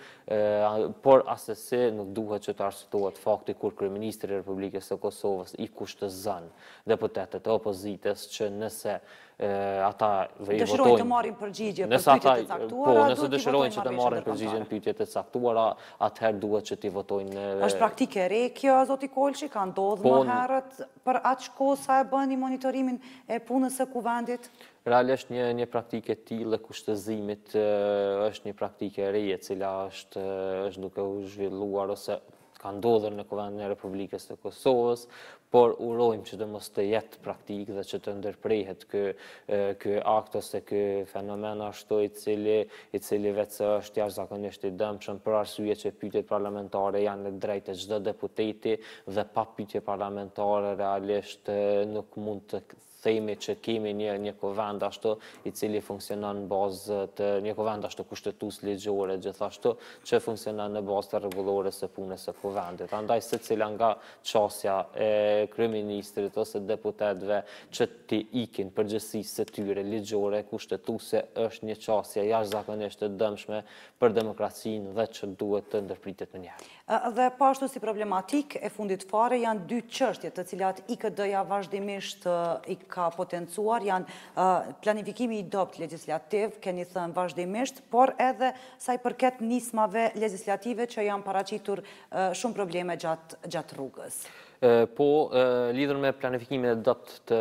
por asesi nuk duhet që të arsyetohet fakti kur kryeministri i Republikës së Kosovës i kushtëzon deputetët e opozitës që nëse ata dëshirojnë të marrin përgjigje për pyetjet e caktuara, po, nëse dëshirojnë që të marrin përgjigje në pyetjet e caktuara, atëherë duhet që t'i votojnë. Është praktike re kjo, zoti Kolçi, ka ndodhur më herët për aq kohë sa e bëni monitorimin e punës së kuvendit? Realisht një praktike tillë e kushtëzimit është një praktike e re e cila është duke u zhvilluar ose ka ndodhur në Kuvendin e Republikës së Kosovës, por urojmë që të mos të jetë praktikë dhe që të ndërprehet ky akt ose ky fenomen ashtu i cili vetë është jashtëzakonisht i dëmshëm për arsye që pyetjet parlamentare janë në drejtë çdo deputeti dhe pa pyetje parlamentare realisht nuk mund të themi që kemi një kuvend ashtu i cili funksionon në bazë të një kuvend ashtu kushtetues ligjore gjithashtu që funksionon në bazë të rregullore së punës së kuvendit. Andaj secila nga çësia e kryeministrit ose deputetëve që të ikin përgjegjësisë së tyre ligjore kushtetuese është një çësje jashtëzakonisht e dëmshme për demokracinë dhe që duhet të ndërpritet më njëherë. Dhe po ashtu si problematik e fundit fare janë dy çështje të cilat IKD-ja vazhdimisht i ka potencuar, janë planifikimi i dobët legjislativ, keni thënë vazhdimisht, por edhe sa i përket nismave legjislative që janë paraqitur shumë probleme gjatë rrugës. Po, lidhur me planifikimin e dobët të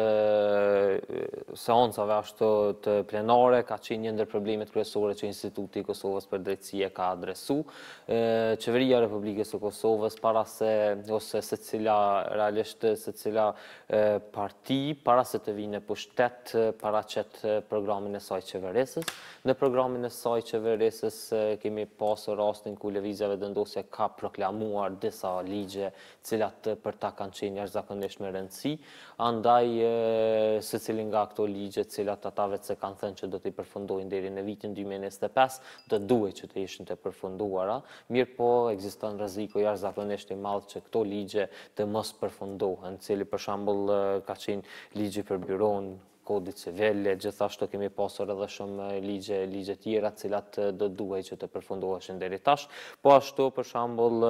seancave ashtu të plenare, ka qenë një ndër problemet kryesore që Instituti i Kosovës për Drejtësi ka adresu. Qeveria e Republikës së Kosovës ose secila parti para se të vinë në pushtet paraqet programin e saj qeverisës. Në programin e saj qeverisës kemi pasur rastin ku lëvizjeve vendosje ka proklamuar disa ligje cilat për ta kanë qenë jashtëzakonisht me rëndësi, andaj secilin nga ato ligje cilat ata vetë kanë thënë që do t'i përfundojnë deri në vitin 2025, do duhet që të ishin të përfunduara, mirë po ekziston rreziku jashtëzakonisht i madh që këto ligje të mos përfundohen, cili për shembull ka qenë ligji për byron, Kodi civil, gjithashtu kemi pasur edhe shumë ligje tjera, cilat do duhet që të përfundoheshin deri tash, po ashtu për shembull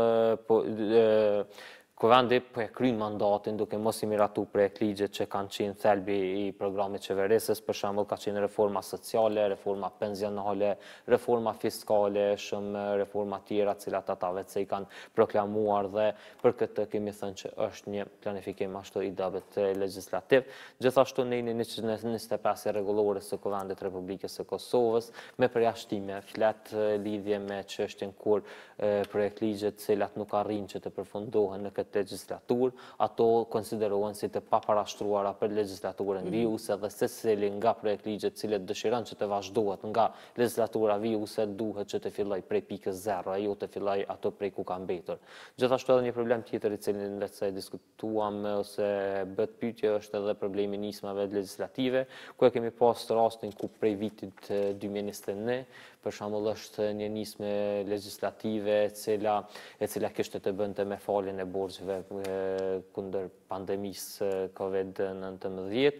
Kuvendi po e kryen mandatin duke mos i miratu projekt ligje që kanë qenë thelbi i programit qeverisës, për shembull ka qenë reforma sociale, reforma pensionale, reforma fiskale, shumë reforma tjera cilat ata vetë i kanë proklamuar dhe për këtë kemi thënë që është një planifikim ashtu i dobët legjislativ. Gjithashtu në 125 e rregullore së Kuvendit Republikës së Kosovës me përjashtime flet lidhje me çështjen kur projekt ligje të cilat nuk arrin që të përfundohen në këtë legislaturë, ato konsiderohen si të paparashtruara për legislaturën vijuese dhe secili nga projekt ligjet cilët dëshiron që të vazhdohet nga legislatura vijuese duhet që të fillojë prej pikës 0, jo të fillojë ato prej ku ka mbetur. Gjithashtu edhe një problem tjetër i cilin vetë diskutuam ose bët pyetje është edhe problemi i nismave legislative, ku e kemi pas rastin ku prej vitit 2021 për shembull është një nismë legjislative e cila kishte të bënte me faljen e borxheve kundër pandemisë COVID-19,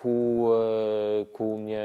ku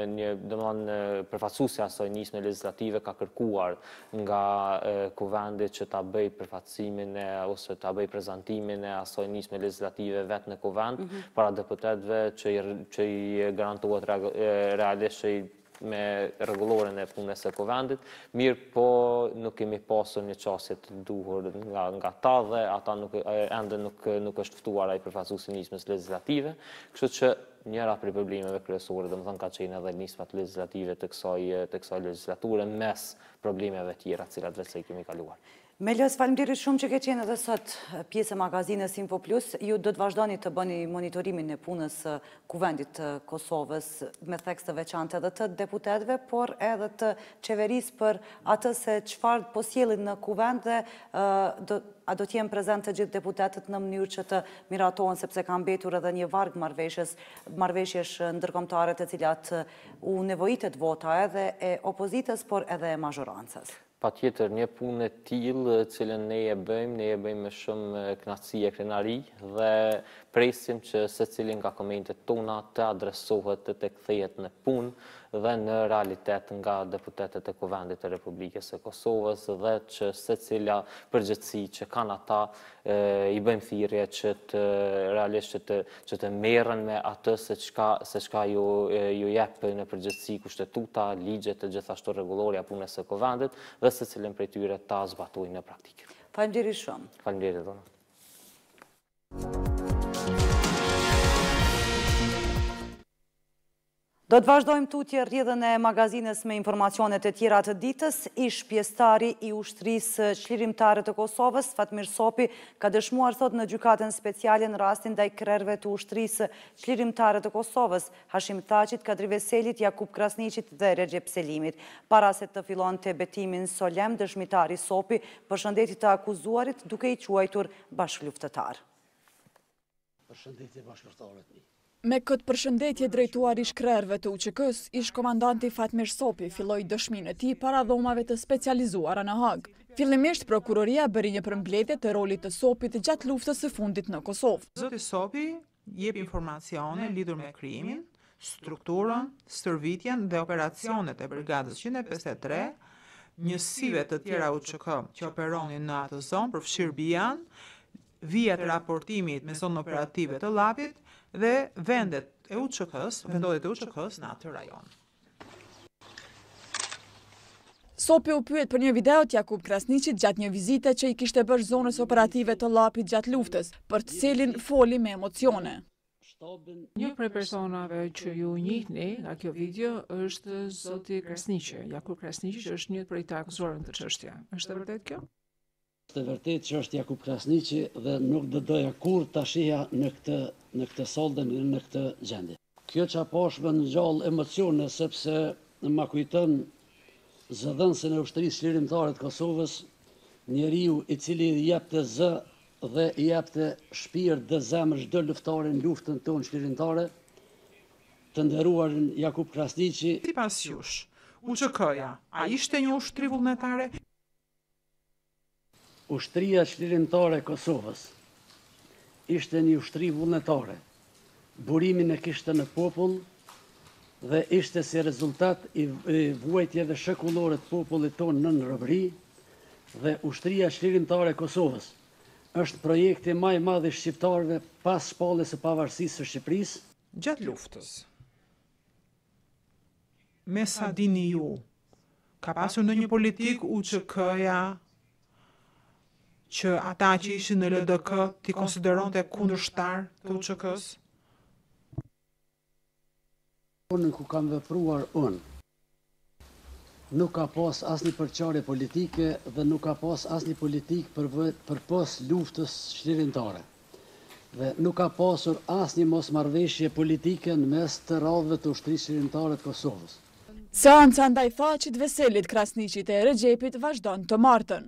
një përfaqësuesi i asaj nisme legjislative ka kërkuar nga kuvendi që ta bëj përfaqësimin ose ta bëj prezantimin e asaj nisme legjislative vetë në kuvend para deputetëve që i garantohet realisht që me rregulloren e punës së kuvendit, mirë po nuk kemi pasur një çështje të duhur nga ta dhe ata ende nuk është ftuar ai përfaqësuesi i nismës legjislative, kështu që njëra prej problemeve kryesore domethënë ka qenë edhe nismat legjislative të kësaj legjislature mes problemeve tjera të cilat vetë i kemi kaluar. Melios, faleminderit shumë që ke qenë edhe sot pjesë e magazinës Info Plus. Ju do të vazhdoni të bëni monitorimin e punës së Kuvendit të Kosovës me theks të veçantë edhe të deputetëve, por edhe të qeverisë për atë se çfarë po sjellin në kuvend dhe a do të jenë prezent të gjithë deputetët në mënyrë që të miratohen sepse ka mbetur edhe një varg marrëveshjesh ndërkombëtare të cilat u nevojitet vota edhe e opozitës, por edhe e mazhorancës. Patjetër, një punë e tillë cilën ne e bëjmë me shumë kënaqësi e krenari dhe presim që secili nga komentet tona të adresohet të kthehet në punë dhe në realitet nga deputetët e Kuvendit të Republikës së Kosovës dhe që secila përgjegjësi që kanë ata i bëjmë thirrje që të realisht që të merren me atë se çka ju jep në përgjegjësi kushtetuta, ligjet e gjithashtu rregulloria punës së Kuvendit dhe secilin prej tyre ta zbatojnë në praktikë. Faleminderit shumë. Faleminderit zona. Do të vazhdojmë tutje rrjedhën e magazinës me informacionet e tjera të ditës. Ish pjesëtari i ushtrisë çlirimtare të Kosovës, Fatmir Sopi, ka dëshmuar sot në gjykatën speciale në rastin ndaj krerëve të ushtrisë çlirimtare të Kosovës, Hashim Thaçit, Kadri Veselit, Jakub Krasniqit dhe Recep Selimit. Para se të fillonte betimin solem, dëshmitari Sopi përshëndeti të akuzuarit duke i quajtur bashkëluftëtar. Përshëndetje bashkëtarët. Me këtë përshëndetje drejtuar ish krerëve të UÇK-s, ish komandanti Fatmir Sopi filloi dëshminë e tij para dhomave të specializuara në Hag. Fillimisht prokuroria bëri një përmbledhje të rolit të Sopit gjatë luftës së fundit në Kosovë. Zoti Sopi jep informacione lidhur me krimin, strukturën, stërvitjen dhe operacionet e brigadës 153, njësive të tjera UÇK që operonin në atë zonë, përfshirë Bijan, vijat e raportimit me zonë operative të Llapit dhe vendet e UÇK-s në atë rajon. Sopi u pyet për një video të Jakub Krasniqit gjatë një vizite që i kishte bërë zonës operative të Llapit gjatë luftës, për të cilin foli me emocione. Një prej personave që ju njihni nga kjo video është zoti Krasniqi. Jakub Krasniqi është një prej të akuzuarëve në të çështje. Është e vërtet kjo? Është e vërtet që është Jakub Krasniqi dhe nuk do doja kur ta shihja në këtë soldën, në këtë gjendje. Kjo çaposh më ngjall emocione sepse ma kujton zëdhënësin e ushtrisë çlirimtare të Kosovës, njeriu i cili jepte zë dhe i jepte shpirt dhe zemër çdo luftare në luftën tonë çlirimtare, të nderuarin Jakub Krasniqi. Sipas jush, UÇK-ja, a ishte një ushtri vullnetare? Ushtria çlirimtare e Kosovës ishte një ushtri vullnetare. Burimin e kishte në popull dhe ishte si rezultat i vuajtjeve shekullore të popullit tonë në robëri, dhe ushtria çlirimtare e Kosovës është projekti më i madh i shqiptarëve pas shpalljes së pavarësisë së Shqipërisë. Gjatë luftës, me sa dini ju, ka pasur ndonjë politik UÇK-ja që ata që ishin në LDK t'i konsideronte kundërshtar të UÇK-s? Në ku kam vepruar unë, nuk ka pas asnjë përçarje politike dhe nuk ka pas asnjë politik përpos luftës çlirimtare. Dhe nuk ka pasur asnjë mosmarrëveshje politike në mes të radhëve të ushtrisë çlirimtare të Kosovës. Seanca ndaj Thaçit, Veselit, Krasniqit e Recepit vazhdon të martën.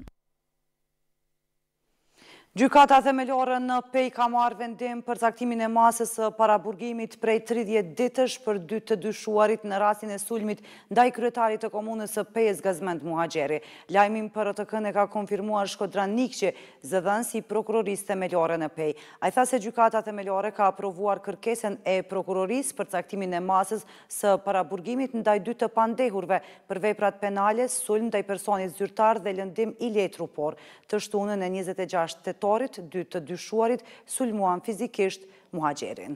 Gjykata themelore në Pej ka marrë vendim për caktimin e masës së paraburgimit prej 30 ditësh për 2 të dyshuarit në rastin e sulmit ndaj kryetarit të komunës së Pejës Gazmend Muhaxheri. Lajmin për RTK-n e ka konfirmuar Shkodran Nikçi, zëdhënësi i prokurorisë themelore në Pej. Ai tha se gjykata themelore ka aprovuar kërkesën e prokurorisë për caktimin e masës së paraburgimit ndaj 2 të pandehurve për veprat penale, sulm ndaj personit zyrtar dhe lëndim i letë trupor. Të shtunën e 26 tetor 2 të dyshuarit sulmuan fizikisht Muhaxherin.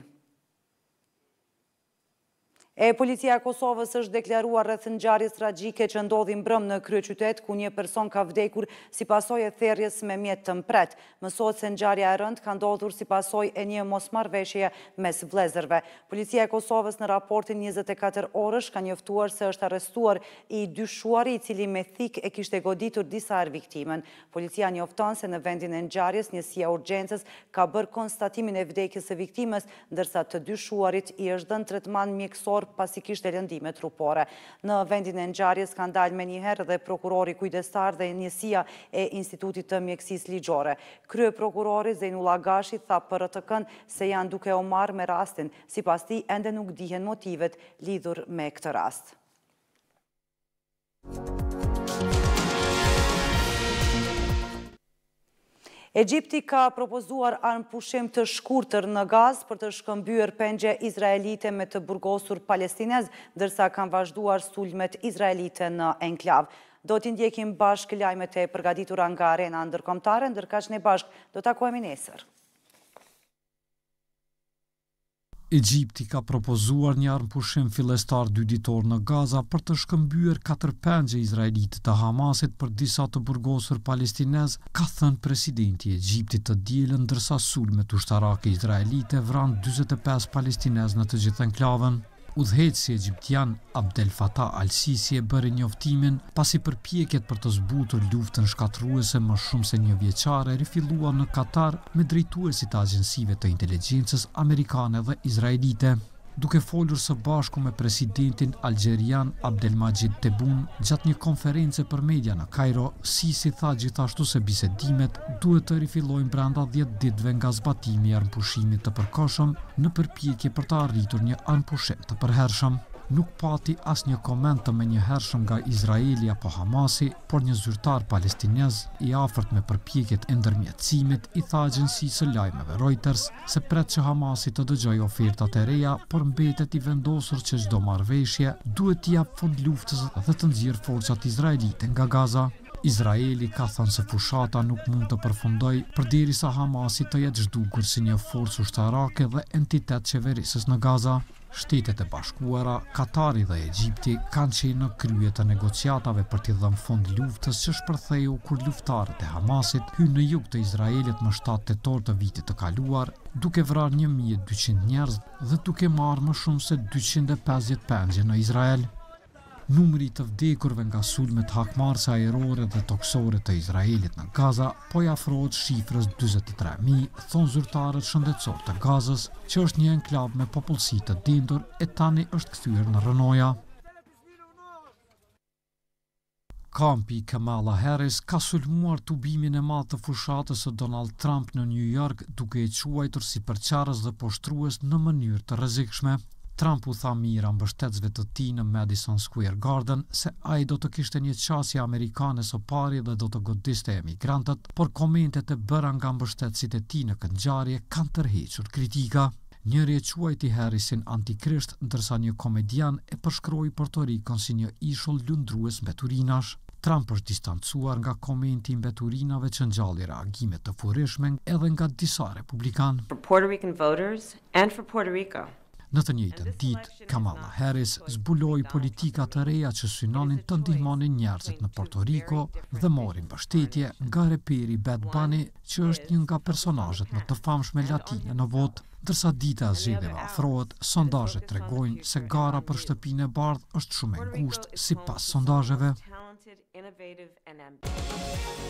Policia e Kosovës është deklaruar rreth ngjarjes tragjike që ndodhi mbrëm në kryeqytet, ku një person ka vdekur si pasojë e therrjes me mjet të mpret. Mësohet se ngjarja e rënd ka ndodhur si pasojë e një mosmarrëveshjeje mes vëllezërve. Policia e Kosovës në raportin 24 orësh ka njoftuar se është arrestuar i dyshuari i cili me thik e kishte goditur disa herë viktimën. Policia njofton se në vendin e ngjarjes njësia urgjencës ka bërë konstatimin e vdekjes së viktimës, ndërsa të dyshuarit i është dhënë tretman mjekësor pasi kishte lëndime trupore. Në vendin e ngjarjes kanë dalë menjëherë dhe prokurori kujdestar dhe njësia e Institutit të Mjekësisë Ligjore. Kryeprokurori Zejnullah Gashi tha për RTK-n se janë duke u marrë me rastin, sipas tij ende nuk dihen motivet lidhur me këtë rast. Egjipti ka propozuar armëpushim të shkurtër në Gazë për të shkëmbyer pengje izraelite me të burgosur palestinez, ndërsa kanë vazhduar sulmet izraelite në enklav. Do t'i ndjekim bashkë lajmet e përgatitura nga arena ndërkombëtare, ndërkaq ne bashkë do takojmë nesër. Egjipti ka propozuar një armpushim fillestar 2 ditor në Gaza për të shkëmbyer 4 pengje izraelite të Hamasit për disa të burgosur palestinez, ka thënë presidenti i Egjiptit të dielën, ndërsa sulmet ushtarake izraelite vranë 45 palestinez në të gjithë enklavën. Udhëheqësi egjiptian Abdel Fattah al-Sisi e bëri njoftimin pasi përpjekjet për të zbutur luftën shkatërruese më shumë se një vjeçare rifilluan në Katar me drejtuesit të agjensive të inteligjencës amerikane dhe izraelite. Duke folur së bashku me presidentin algjerian Abdelmajid Tebboune gjatë një konference për media në Kairo, Sisi tha gjithashtu se bisedimet duhet të rifillojnë brenda 10 ditëve nga zbatimi i armpushimit të përkohshëm në përpjekje për të arritur një armpushim të përhershëm. Nuk pati asnjë koment të menjëhershëm nga Izraeli apo Hamasi, por një zyrtar palestinez i afërt me përpjekjet e ndërmjetësimit i tha agjencisë së lajmeve Reuters se pret që Hamasi të dëgjojë ofertat e reja, por mbetet i vendosur që çdo marrëveshje duhet t'i jap fund luftës dhe të nxjerrë forcat izraelite nga Gaza. Izraeli ka thënë se fushata nuk mund të përfundojë përderisa Hamasi të jetë zhdukur si një forcë ushtarake dhe entitet qeverisës në Gaza. Shtetet e Bashkuara, Katari dhe Egjipti kanë qenë në krye të negociatave për t'i dhënë fund luftës që shpërtheu kur luftarët e Hamasit hynë në jug të Izraelit më 7 tetor të vitit të kaluar, duke vrarë 1200 njerëz dhe duke marrë më shumë se 250 pengje në Izrael. Numri të vdekurve nga sulmet hakmarrëse ajrore dhe toksore të Izraelit në Gaza po i afrohet shifrës 43.000, thonë zyrtarët shëndetësor të Gazës, që është një enklav me popullsi të dendur e tani është kthyer në rënoja. Kampi Kamala Harris ka sulmuar tubimin e madh të fushatës së Donald Trump në New York, duke e quajtur si përqarës dhe poshtrues në mënyrë të rrezikshme. Trump u tha mira mbështetësve të tij në Madison Square Garden se ai do të kishte një qasje amerikane së pari dhe do të godiste emigrantët, por komentet e bëra nga mbështetësit e tij në këtë ngjarje kanë tërhequr kritika. Njëri e quajti Harrisin antikrisht, ndërsa një komedian e përshkroi Porto Rikon si një ishull lundrues mbeturinash. Trump është distancuar nga komenti i mbeturinave që ngjalli reagime të furishme edhe nga disa republikanë. For Puerto Rican voters and for Puerto Rico. Në të njëjtën ditë, Kamala Harris zbuloi politika të reja që synonin të ndihmonin njerëzit në Porto Rico dhe morin mbështetje nga reperi Bad Bunny, që është një nga personazhet më të famshme latine në votë. Ndërsa dita e zgjedhjeve afrohet, sondazhet tregojnë se gara për shtëpinë e bardhë është shumë e ngushtë sipas sondazheve.